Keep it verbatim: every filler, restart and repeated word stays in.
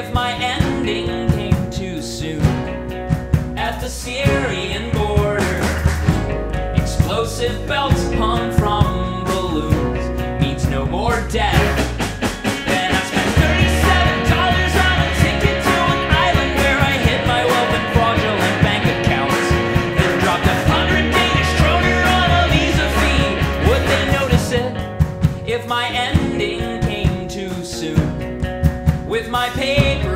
if my ending came too soon. At the Syrian border, explosive belts hung from balloons means no more death. Then I spent thirty-seven dollars on a ticket to an island where I hid my wealth in fraudulent bank accounts. Then dropped a hundred Danish kroner on a visa fee. Would they notice it if my ending came too soon? With my paper